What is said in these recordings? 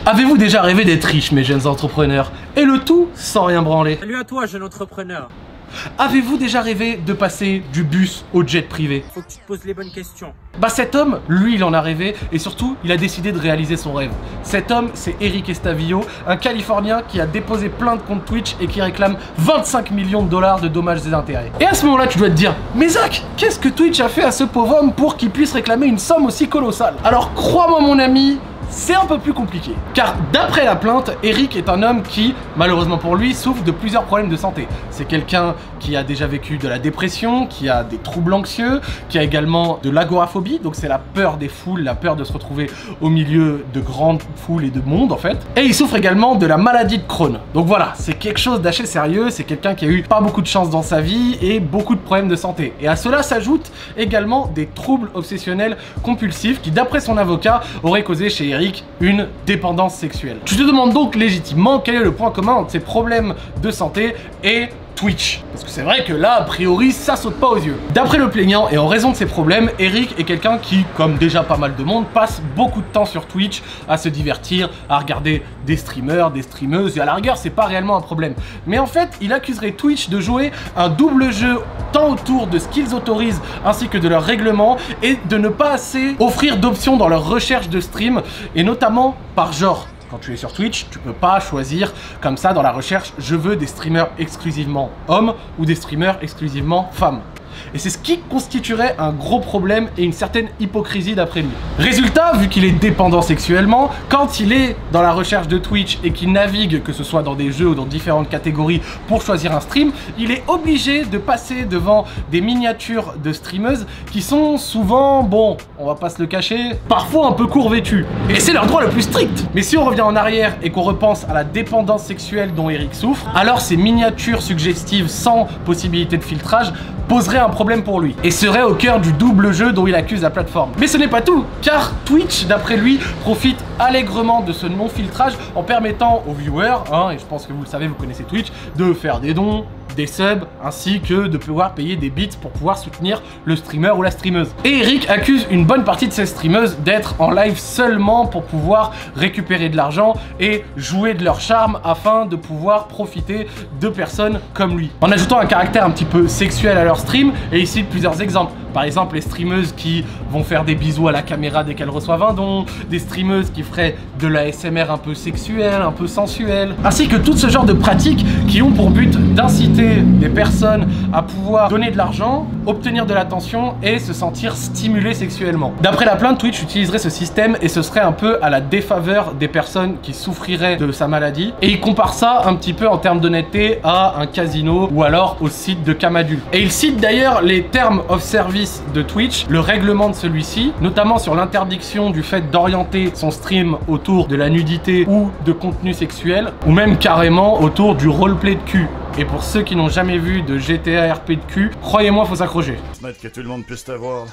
Avez-vous déjà rêvé d'être riche, mes jeunes entrepreneurs? Et le tout sans rien branler. Salut à toi, jeune entrepreneur. Avez-vous déjà rêvé de passer du bus au jet privé? Faut que tu te poses les bonnes questions. Bah cet homme, lui il en a rêvé et surtout il a décidé de réaliser son rêve. Cet homme c'est Eric Estavillo, un Californien qui a déposé plein de comptes Twitch et qui réclame 25 millions de dollars de dommages et intérêts. Et à ce moment là tu dois te dire, mais Zach, qu'est-ce que Twitch a fait à ce pauvre homme pour qu'il puisse réclamer une somme aussi colossale? Alors crois-moi mon ami, c'est un peu plus compliqué. Car d'après la plainte, Eric est un homme qui, malheureusement pour lui, souffre de plusieurs problèmes de santé. C'est quelqu'un qui a déjà vécu de la dépression, qui a des troubles anxieux, qui a également de l'agoraphobie, donc c'est la peur des foules, la peur de se retrouver au milieu de grandes foules et de monde en fait. Et il souffre également de la maladie de Crohn. Donc voilà, c'est quelque chose d'assez sérieux, c'est quelqu'un qui a eu pas beaucoup de chance dans sa vie et beaucoup de problèmes de santé. Et à cela s'ajoutent également des troubles obsessionnels compulsifs qui, d'après son avocat, auraient causé chez Eric une dépendance sexuelle. Tu te demandes donc légitimement quel est le point commun entre ces problèmes de santé et Twitch. Parce que c'est vrai que là, a priori, ça saute pas aux yeux. D'après le plaignant et en raison de ses problèmes, Eric est quelqu'un qui, comme déjà pas mal de monde, passe beaucoup de temps sur Twitch à se divertir, à regarder des streamers, des streameuses, et à la rigueur, c'est pas réellement un problème. Mais en fait, il accuserait Twitch de jouer un double jeu tant autour de ce qu'ils autorisent ainsi que de leurs règlements et de ne pas assez offrir d'options dans leur recherche de stream, et notamment par genre. Quand tu es sur Twitch, tu peux pas choisir comme ça dans la recherche, je veux des streamers exclusivement hommes ou des streamers exclusivement femmes. Et c'est ce qui constituerait un gros problème et une certaine hypocrisie d'après lui. Résultat, vu qu'il est dépendant sexuellement, quand il est dans la recherche de Twitch et qu'il navigue, que ce soit dans des jeux ou dans différentes catégories pour choisir un stream, il est obligé de passer devant des miniatures de streameuses qui sont souvent, bon, on va pas se le cacher, parfois un peu court vêtues. Et c'est leur droit le plus strict. Mais si on revient en arrière et qu'on repense à la dépendance sexuelle dont Eric souffre, alors ces miniatures suggestives sans possibilité de filtrage poserait un problème pour lui et serait au cœur du double jeu dont il accuse la plateforme. Mais ce n'est pas tout, car Twitch, d'après lui, profite allègrement de ce non-filtrage en permettant aux viewers, et je pense que vous le savez, vous connaissez Twitch, de faire des dons, des subs, ainsi que de pouvoir payer des bits pour pouvoir soutenir le streamer ou la streameuse. Et Eric accuse une bonne partie de ces streameuses d'être en live seulement pour pouvoir récupérer de l'argent et jouer de leur charme afin de pouvoir profiter de personnes comme lui. En ajoutant un caractère un petit peu sexuel à leur stream, et il cite plusieurs exemples. Par exemple, les streameuses qui vont faire des bisous à la caméra dès qu'elles reçoivent un don, des streameuses qui feraient de la ASMR un peu sexuelle, un peu sensuelle, ainsi que tout ce genre de pratiques qui ont pour but d'inciter des personnes à pouvoir donner de l'argent, obtenir de l'attention et se sentir stimulé sexuellement. D'après la plainte, Twitch utiliserait ce système et ce serait un peu à la défaveur des personnes qui souffriraient de sa maladie. Et il compare ça un petit peu en termes d'honnêteté à un casino ou alors au site de Camadul. Et il cite d'ailleurs les termes of service de Twitch, le règlement de celui-ci, notamment sur l'interdiction du fait d'orienter son stream autour de la nudité ou de contenu sexuel, ou même carrément autour du roleplay de cul. Et pour ceux qui n'ont jamais vu de GTA RP de cul, croyez-moi, faut s'accrocher. Mettre que tout le monde puisse te voir.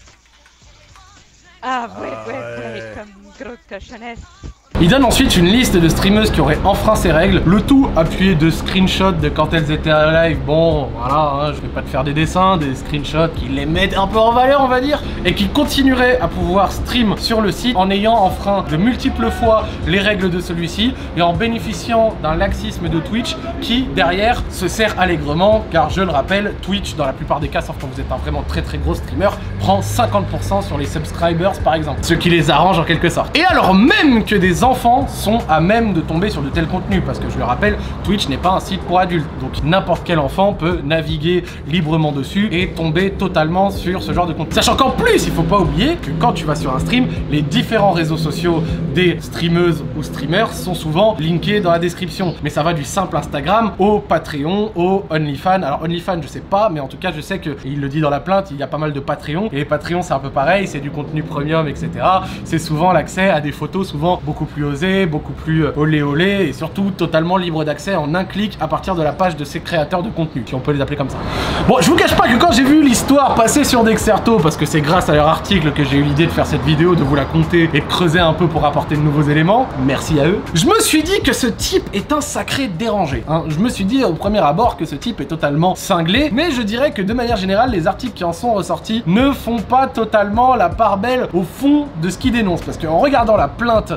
Ah ouais, comme grosse cochonnesse. Il donne ensuite une liste de streameuses qui auraient enfreint ces règles, le tout appuyé de screenshots de quand elles étaient en live. Bon, voilà, je vais pas te faire des dessins, des screenshots qui les mettent un peu en valeur, on va dire, et qui continueraient à pouvoir stream sur le site en ayant enfreint de multiples fois les règles de celui-ci et en bénéficiant d'un laxisme de Twitch qui, derrière, se sert allègrement, car je le rappelle, Twitch, dans la plupart des cas, sauf quand vous êtes un vraiment très gros streamer, prend 50% sur les subscribers, par exemple, ce qui les arrange en quelque sorte. Et alors même que des enfants sont à même de tomber sur de tels contenus, parce que je le rappelle, Twitch n'est pas un site pour adultes, donc n'importe quel enfant peut naviguer librement dessus et tomber totalement sur ce genre de contenu. Sachant qu'en plus, il faut pas oublier que quand tu vas sur un stream, les différents réseaux sociaux des streameuses ou streamers sont souvent linkés dans la description, mais ça va du simple Instagram au Patreon, au OnlyFans. Alors OnlyFans je sais pas, mais en tout cas je sais que, il le dit dans la plainte, il y a pas mal de Patreon, et les Patreon c'est un peu pareil, c'est du contenu premium, etc. C'est souvent l'accès à des photos souvent beaucoup plus osé, beaucoup plus olé olé et surtout totalement libre d'accès en un clic à partir de la page de ces créateurs de contenu, si on peut les appeler comme ça. Bon, je vous cache pas que quand j'ai vu l'histoire passer sur Dexerto, parce que c'est grâce à leur article que j'ai eu l'idée de faire cette vidéo, de vous la conter et de creuser un peu pour apporter de nouveaux éléments, merci à eux, je me suis dit que ce type est un sacré dérangé. Je me suis dit au premier abord que ce type est totalement cinglé, mais je dirais que de manière générale, les articles qui en sont ressortis ne font pas totalement la part belle au fond de ce qu'il dénonce, parce qu'en regardant la plainte en détail,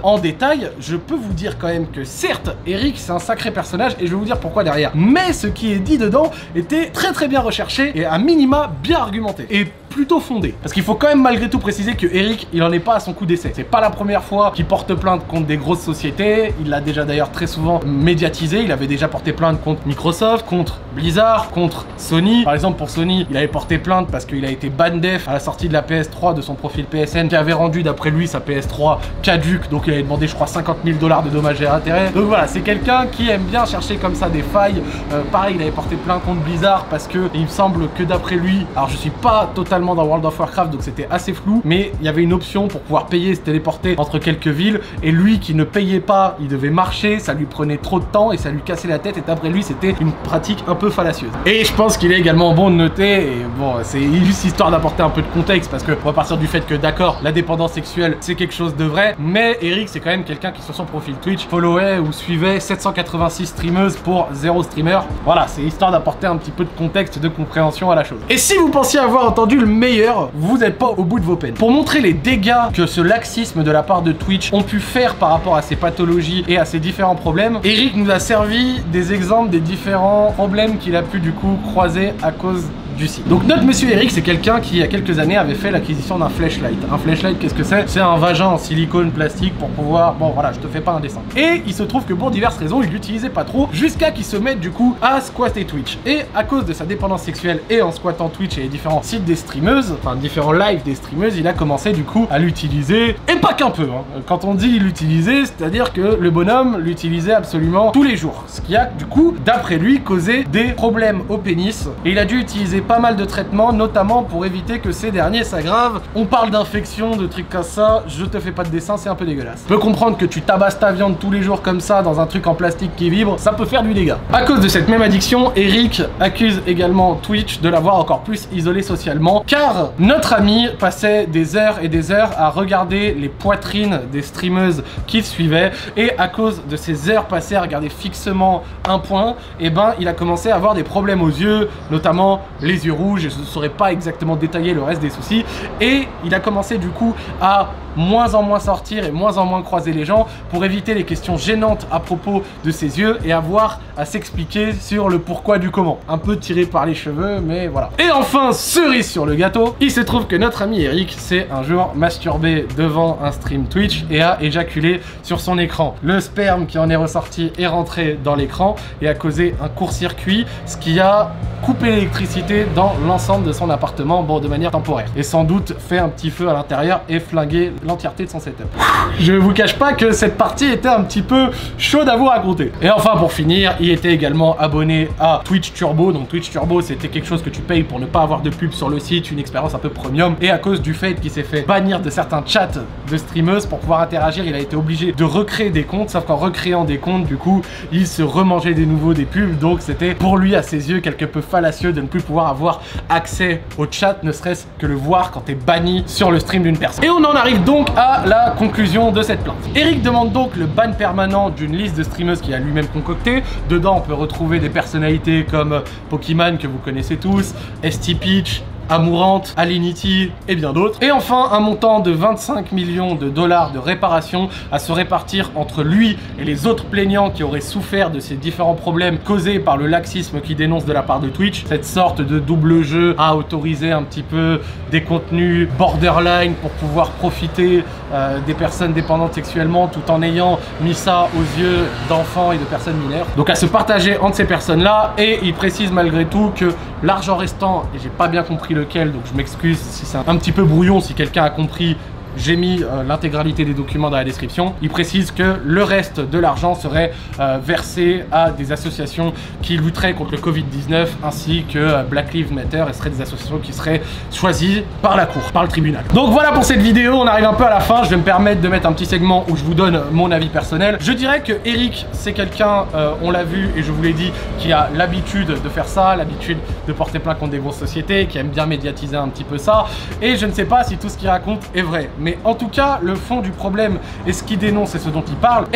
détail, je peux vous dire quand même que certes, Eric c'est un sacré personnage et je vais vous dire pourquoi derrière. Mais ce qui est dit dedans était très bien recherché et à minima bien argumenté. Et plutôt fondé. Parce qu'il faut quand même malgré tout préciser que Eric, il en est pas à son coup d'essai. C'est pas la première fois qu'il porte plainte contre des grosses sociétés. Il l'a déjà d'ailleurs très souvent médiatisé. Il avait déjà porté plainte contre Microsoft, contre Blizzard, contre Sony. Par exemple pour Sony, il avait porté plainte parce qu'il a été ban def à la sortie de la PS3 de son profil PSN qui avait rendu d'après lui sa PS3 caduque. Donc il avait demandé je crois 50 000 $ de dommages et intérêts. Donc voilà, c'est quelqu'un qui aime bien chercher comme ça des failles. Pareil, il avait porté plainte contre Blizzard parce que il me semble que d'après lui, alors je suis pas totalement dans World of Warcraft donc c'était assez flou, mais il y avait une option pour pouvoir payer, se téléporter entre quelques villes et lui qui ne payait pas, il devait marcher, ça lui prenait trop de temps et ça lui cassait la tête et d'après lui c'était une pratique un peu fallacieuse. Et je pense qu'il est également bon de noter, et bon c'est juste histoire d'apporter un peu de contexte parce que on va partir du fait que d'accord la dépendance sexuelle c'est quelque chose de vrai, mais Eric c'est quand même quelqu'un qui sur son profil Twitch followait ou suivait 786 streameuses pour 0 streamer. Voilà, c'est histoire d'apporter un petit peu de contexte, de compréhension à la chose. Et si vous pensiez avoir entendu le meilleur, vous n'êtes pas au bout de vos peines. Pour montrer les dégâts que ce laxisme de la part de Twitch ont pu faire par rapport à ces pathologies et à ces différents problèmes, Eric nous a servi des exemples des différents problèmes qu'il a pu du coup croiser à cause du site. Donc notre monsieur Eric, c'est quelqu'un qui il y a quelques années avait fait l'acquisition d'un flashlight. Un flashlight, qu'est-ce que c'est? C'est un vagin en silicone plastique pour pouvoir... Bon voilà, je te fais pas un dessin. Et il se trouve que pour diverses raisons, il l'utilisait pas trop jusqu'à qu'il se mette du coup à squatter Twitch. Et à cause de sa dépendance sexuelle et en squattant Twitch et les différents sites des streameuses, enfin différents lives des streameuses, il a commencé du coup à l'utiliser. Et pas qu'un peu, hein. Quand on dit l'utiliser, c'est-à-dire que le bonhomme l'utilisait absolument tous les jours. Ce qui a du coup, d'après lui, causé des problèmes au pénis. Et il a dû utiliser pas mal de traitements, notamment pour éviter que ces derniers s'aggravent. On parle d'infection, de trucs comme ça, je te fais pas de dessin, c'est un peu dégueulasse. Je peux comprendre que tu tabasses ta viande tous les jours comme ça dans un truc en plastique qui vibre, ça peut faire du dégât. À cause de cette même addiction, Eric accuse également Twitch de l'avoir encore plus isolé socialement, car notre ami passait des heures et des heures à regarder les poitrines des streameuses qu'il suivait, et à cause de ces heures passées à regarder fixement un point, et ben il a commencé à avoir des problèmes aux yeux, notamment les yeux rouges, et je ne saurais pas exactement détailler le reste des soucis, et il a commencé du coup à moins en moins sortir et moins en moins croiser les gens pour éviter les questions gênantes à propos de ses yeux et avoir à s'expliquer sur le pourquoi du comment. Un peu tiré par les cheveux, mais voilà. Et enfin, cerise sur le gâteau, il se trouve que notre ami Eric s'est un jour masturbé devant un stream Twitch et a éjaculé sur son écran. Le sperme qui en est ressorti est rentré dans l'écran et a causé un court-circuit, ce qui a coupé l'électricité dans l'ensemble de son appartement, bon, de manière temporaire. Et sans doute fait un petit feu à l'intérieur et flingué l'entièreté de son setup. Je vous cache pas que cette partie était un petit peu chaude à vous raconter. Et enfin pour finir, il était également abonné à Twitch Turbo. Donc Twitch Turbo c'était quelque chose que tu payes pour ne pas avoir de pub sur le site, une expérience un peu premium. Et à cause du fait qu'il s'est fait bannir de certains chats de streameuses pour pouvoir interagir, il a été obligé de recréer des comptes. Sauf qu'en recréant des comptes, du coup, il se remangeait des nouveaux des pubs. Donc c'était pour lui à ses yeux quelque peu fallacieux de ne plus pouvoir avoir accès au chat, ne serait-ce que le voir quand t'es banni sur le stream d'une personne. Et on en arrive donc à la conclusion de cette plainte. Eric demande donc le ban permanent d'une liste de streameuses qu'il a lui-même concoctée. Dedans on peut retrouver des personnalités comme Pokémon que vous connaissez tous, ST Peach, Amourante, Alinity et bien d'autres. Et enfin un montant de 25 millions de dollars de réparation à se répartir entre lui et les autres plaignants qui auraient souffert de ces différents problèmes causés par le laxisme qu'il dénonce de la part de Twitch. Cette sorte de double jeu à autoriser un petit peu des contenus borderline pour pouvoir profiter des personnes dépendantes sexuellement tout en ayant mis ça aux yeux d'enfants et de personnes mineures. Donc à se partager entre ces personnes là, et il précise malgré tout que l'argent restant, et j'ai pas bien compris lequel, donc je m'excuse si c'est un petit peu brouillon, si quelqu'un a compris, j'ai mis l'intégralité des documents dans la description. Il précise que le reste de l'argent serait versé à des associations qui lutteraient contre le Covid-19 ainsi que Black Lives Matter, et seraient des associations qui seraient choisies par la cour, par le tribunal. Donc voilà pour cette vidéo, on arrive un peu à la fin. Je vais me permettre de mettre un petit segment où je vous donne mon avis personnel. Je dirais que Eric, c'est quelqu'un, on l'a vu et je vous l'ai dit, qui a l'habitude de faire ça, l'habitude de porter plainte contre des grosses sociétés, qui aime bien médiatiser un petit peu ça, et je ne sais pas si tout ce qu'il raconte est vrai. Mais en tout cas, le fond du problème et ce qu'il dénonce et ce dont il parle est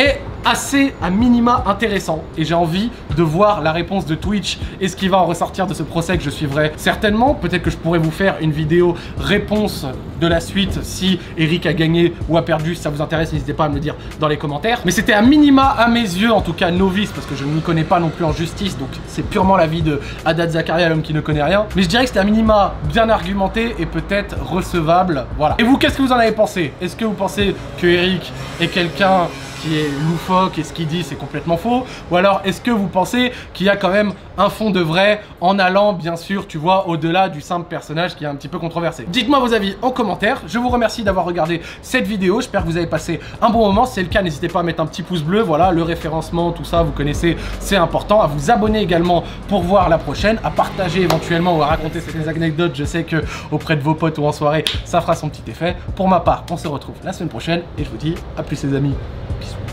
assez à minima intéressant et j'ai envie de voir la réponse de Twitch et ce qui va en ressortir de ce procès que je suivrai certainement. Peut-être que je pourrais vous faire une vidéo réponse de la suite si Eric a gagné ou a perdu. Si ça vous intéresse, n'hésitez pas à me le dire dans les commentaires. Mais c'était à minima, à mes yeux, en tout cas novice, parce que je ne m'y connais pas non plus en justice, donc c'est purement l'avis de Haddad Zakaria, l'homme qui ne connaît rien. Mais je dirais que c'était à minima bien argumenté et peut-être recevable. Voilà. Et vous, qu'est-ce que vous en avez pensé? Est-ce que vous pensez que Eric est quelqu'un qui est loufoque et ce qu'il dit c'est complètement faux? Ou alors est-ce que vous pensez qu'il y a quand même un fond de vrai en allant bien sûr tu vois au-delà du simple personnage qui est un petit peu controversé? Dites-moi vos avis en commentaire. Je vous remercie d'avoir regardé cette vidéo, j'espère que vous avez passé un bon moment. Si c'est le cas, n'hésitez pas à mettre un petit pouce bleu, voilà, le référencement, tout ça vous connaissez, c'est important. À vous abonner également pour voir la prochaine, à partager éventuellement ou à raconter ces anecdotes, je sais que auprès de vos potes ou en soirée ça fera son petit effet. Pour ma part, on se retrouve la semaine prochaine et je vous dis à plus les amis. Bisous.